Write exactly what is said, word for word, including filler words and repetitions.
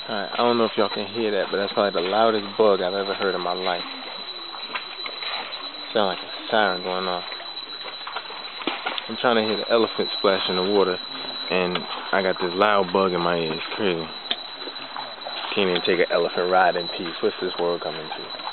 Alright, I don't know if y'all can hear that, but that's probably the loudest bug I've ever heard in my life. Sound like a siren going off. I'm trying to hear the elephant splash in the water, and I got this loud bug in my ear. It's crazy. Can't even take an elephant ride in peace. What's this world coming to?